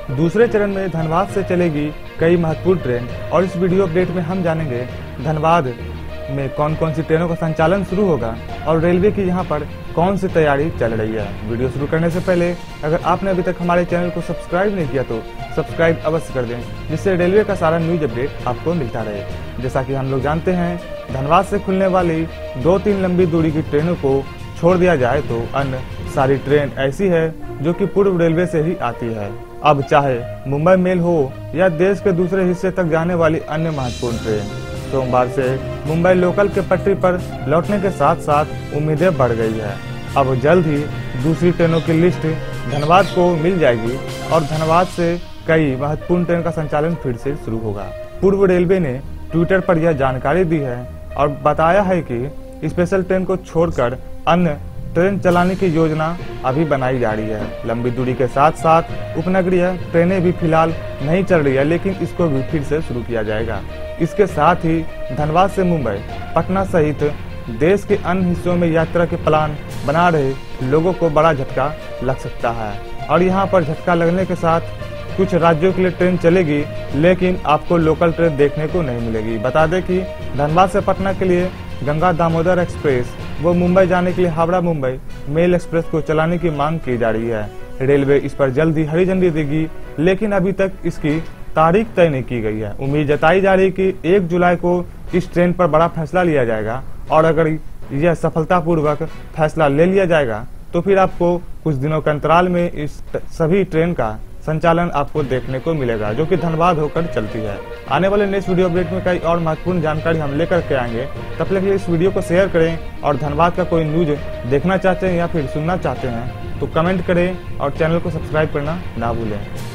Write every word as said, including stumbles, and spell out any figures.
दूसरे चरण में धनबाद से चलेगी कई महत्वपूर्ण ट्रेन और इस वीडियो अपडेट में हम जानेंगे धनबाद में कौन कौन सी ट्रेनों का संचालन शुरू होगा और रेलवे की यहां पर कौन सी तैयारी चल रही है। वीडियो शुरू करने से पहले अगर आपने अभी तक हमारे चैनल को सब्सक्राइब नहीं किया तो सब्सक्राइब अवश्य कर दें, जिससे रेलवे का सारा न्यूज अपडेट आपको मिलता रहे। जैसा कि हम लोग जानते हैं, धनबाद से खुलने वाली दो तीन लंबी दूरी की ट्रेनों को छोड़ दिया जाए तो अन्य सारी ट्रेन ऐसी है जो कि पूर्व रेलवे से ही आती है। अब चाहे मुंबई मेल हो या देश के दूसरे हिस्से तक जाने वाली अन्य महत्वपूर्ण ट्रेन, सोमवार से मुंबई लोकल के पटरी पर लौटने के साथ साथ उम्मीदें बढ़ गई है। अब जल्द ही दूसरी ट्रेनों की लिस्ट धनबाद को मिल जाएगी और धनबाद से कई महत्वपूर्ण ट्रेन का संचालन फिर से शुरू होगा। पूर्व रेलवे ने ट्विटर पर यह जानकारी दी है और बताया है कि स्पेशल ट्रेन को छोड़कर अन्य ट्रेन चलाने की योजना अभी बनाई जा रही है। लंबी दूरी के साथ साथ उपनगरीय ट्रेनें भी फिलहाल नहीं चल रही है, लेकिन इसको भी फिर से शुरू किया जाएगा। इसके साथ ही धनबाद से मुंबई, पटना सहित देश के अन्य हिस्सों में यात्रा के प्लान बना रहे लोगों को बड़ा झटका लग सकता है और यहाँ पर झटका लगने के साथ कुछ राज्यों के लिए ट्रेन चलेगी, लेकिन आपको लोकल ट्रेन देखने को नहीं मिलेगी। बता दें कि धनबाद से पटना के लिए गंगा दामोदर एक्सप्रेस वो मुंबई जाने के लिए हावड़ा मुंबई मेल एक्सप्रेस को चलाने की मांग की जा रही है। रेलवे इस पर जल्द ही हरी झंडी देगी, लेकिन अभी तक इसकी तारीख तय नहीं की गई है। उम्मीद जताई जा रही है कि एक जुलाई को इस ट्रेन पर बड़ा फैसला लिया जाएगा और अगर यह सफलतापूर्वक फैसला ले लिया जाएगा तो फिर आपको कुछ दिनों के अंतराल में इस सभी ट्रेन का संचालन आपको देखने को मिलेगा, जो कि धनबाद होकर चलती है। आने वाले नेक्स्ट वीडियो अपडेट में कई और महत्वपूर्ण जानकारी हम लेकर के आएंगे। तब तक इस वीडियो को शेयर करें और धनबाद का कोई न्यूज देखना चाहते हैं या फिर सुनना चाहते हैं तो कमेंट करें और चैनल को सब्सक्राइब करना ना भूलें।